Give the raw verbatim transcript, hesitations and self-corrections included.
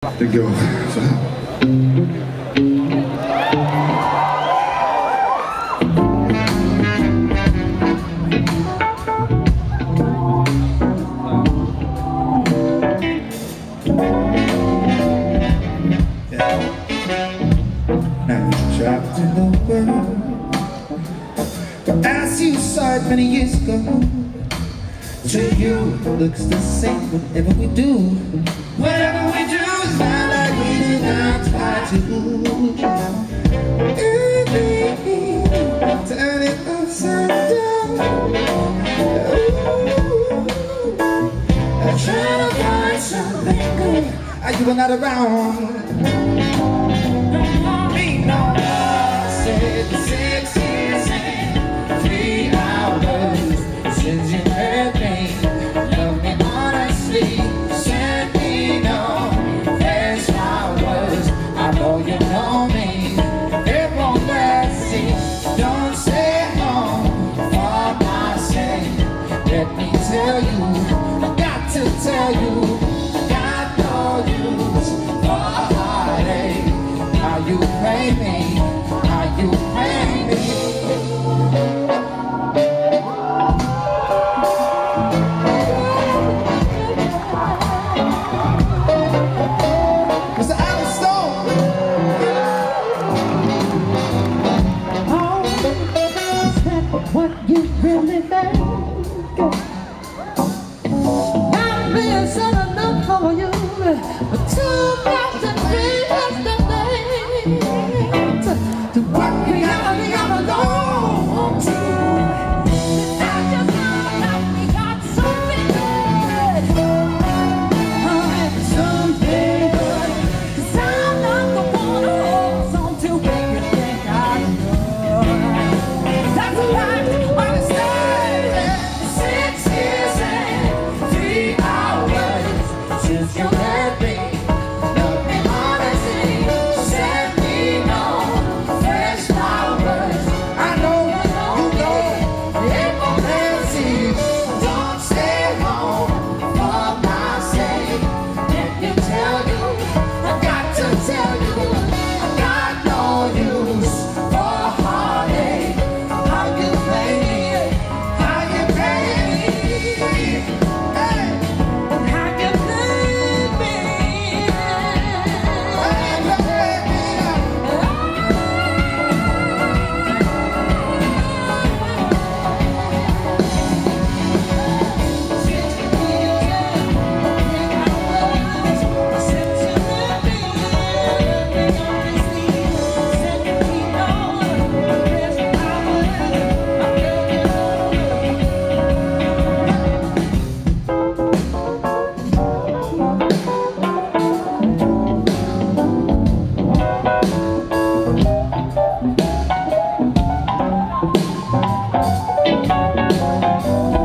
Det går så här. Trapped in the world, but as you saw it many years ago, to you it looks the same. Whatever we do, whatever we do is not like we did not try to. Ooh, baby, turn it upside down. Ooh, I'm trying to find something good. You were not around. No, said six years and three hours since you met me. Love me honestly, send me no fresh flowers. I know you know me. It won't last. See, don't stay home for my sake. Let me tell you, I got to tell you, I got no use for heartache. How you pay me, how you pay me. Mister Alan Stone. Oh, is that what you really think? Not being said enough for you, but too much to be yesterday. To what reality I'm alone to. I just know that we got something good. Something good. Cause I'm not the one who holds on to everything I know. That's a fact, understand. Six years and three hours since you met me. Love me honestly, send me no fresh flowers. I know, you know, it won't last. Don't stay home for my sake. Let me tell you, I got to tell you, I got no use for heartache. How you play me, how you play me, hey, how you play me, how you play me. Oh,